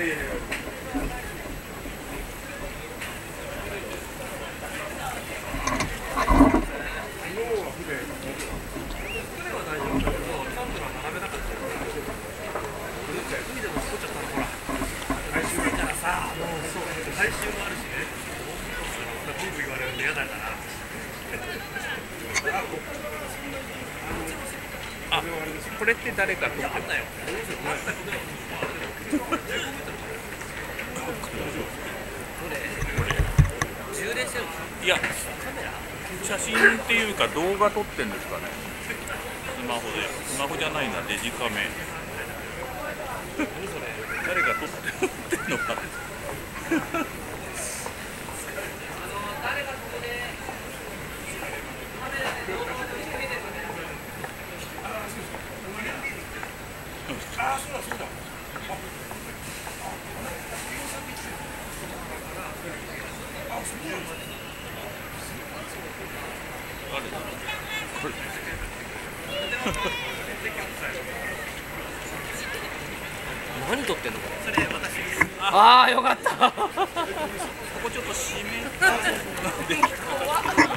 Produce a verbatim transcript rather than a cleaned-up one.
あ、これって誰か撮ってる？いや、写真っていうか動画撮ってんですかね。スマホで、スマホじゃないな、デジカメ。誰が撮ってるのか。ああ、そうだそうだ。 何撮ってんのこれ。それ私。ああ、よかった。 ここちょっと閉めた。